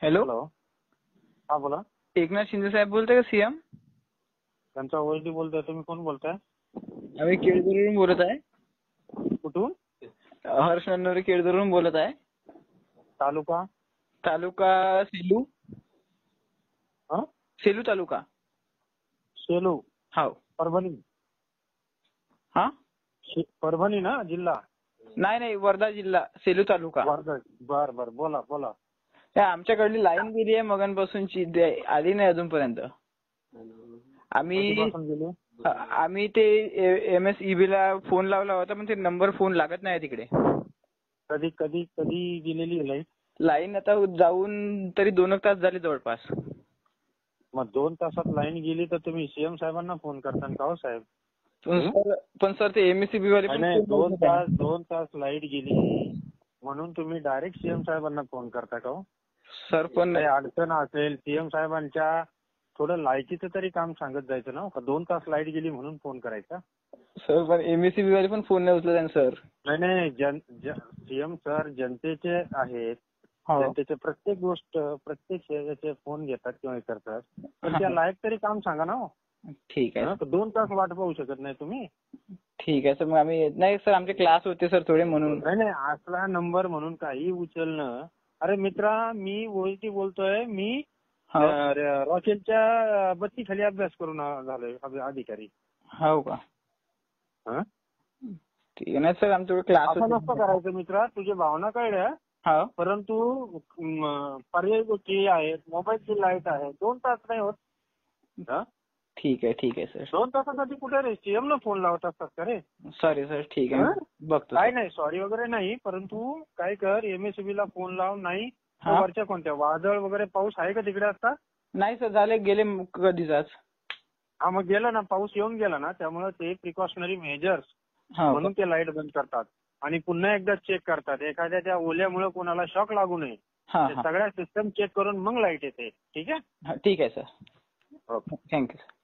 Hello, hello. हा बोला. एकनाथ शिंदे साहेब बोलताय का सीएम? त्यांचा ओळखी बोलतोय. तुम्ही कोण बोलताय? आम्ही केळदरवरून बोलत आहे. कुठून? हर्ष नन्नवरे केळदरवरून बोलत आहे. तालुका? तालुका सेलू. हा? सेलू तालुका. सेलू. हो. परभणी. हा? परभणी ना जिल्हा? नाही, वर्धा जिल्हा, सेलू तालुका. वर्धा. बर बर, बोला बोला. त्या आमच्याकडली लाईन गेली आहे मगांपासूनची, आली नाही अजूनपर्यंत. कधीपासून गेली? आम्ही ते MSEB ला फोन लावला होता, पण ते नंबर फोन लागत नाही तिकडे. कधी कधी कधी गेलेली आहे लाईट? लाईन आता जाऊन तरी 2 तास झाले जवळपास. मग 2 तासात लाईन गेली तर तुम्ही सीएम साहेबांना फोन करता का हो साहेब? पण सर ते MSEB वाले पण नाही, फोन लावत नाही. 2 तास लाईट गेली म्हणून तुम्ही डायरेक्ट सीएम साहेबांना फोन करता का हो? सर पण काही अडचण असेल सीएम साहेबांच्या, थोडं लाईटीचं तरी काम सांगत जायचं ना. 2 तास लाईट गेली म्हणून फोन करायचा? सर पण MSEB वाले पण फोन नाही उचलत सर. नाही, सीएम सर जनतेचे आहेत. जनतेचे प्रत्येक गोष्ट, प्रत्येक याचे फोन घेतात किंवा हे करतात. पण त्या लाईट तरी काम सांगा ना हो. ठीक आहे. 2 तास वाट पाहू शकत नाही तुम्ही? ठीक आहे सर, मग आम्ही नाही सर, आमचे क्लास होते सर थोडे म्हणून. नाही, असला नंबर म्हणून काही उचलणं. अरे मित्रा, मी ओळखी बोलतोय. मी रॉकेलच्या बत्ती खाली अभ्यास करून झालोय अधिकारी. हो का? ठीक आहे. नाही सर, आमच्याकडे क्लास असं नसतं करायचं मित्रा. तुझी भावना कळल्या, परंतु पर्यायी गोष्टी आहेत. मोबाईलची लाईट आहे. 2 तास नाही होत. ठीक आहे सर. 2 तासासाठी कुठे रे सीएम ला फोन लावत असतात का रे? Sorry sir. ठीक आहे, बघतो. काय नाही, सॉरी वगैरे नाही. परंतु काय कर, MSEB ला फोन लाव. नाही वरच्या कोणत्या वादळ वगैरे पाऊस आहे का तिकडे आता? नाही सर, झाले गेले कधीच. हा, मग गेला ना, पाऊस येऊन गेला ना, त्यामुळे ते प्रिकॉशनरी मेजर्स म्हणून ते लाईट बंद करतात आणि पुन्हा एकदा चेक करतात. एखाद्या त्या ओल्यामुळे कोणाला शॉक लागू नये, सगळ्या सिस्टम चेक करून मग लाईट येते. ठीक आहे? ठीक आहे सर. Okay, thank you.